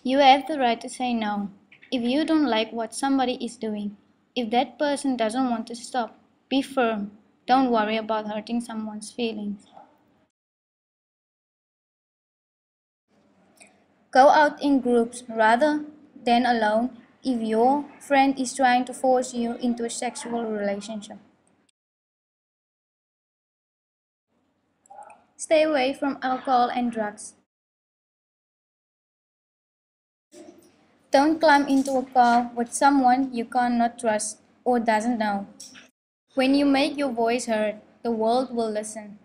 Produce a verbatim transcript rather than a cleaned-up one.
You have the right to say no. If you don't like what somebody is doing, if that person doesn't want to stop, be firm. Don't worry about hurting someone's feelings. Go out in groups rather than alone if your friend is trying to force you into a sexual relationship. Stay away from alcohol and drugs. Don't climb into a car with someone you cannot trust or doesn't know. When you make your voice heard, the world will listen.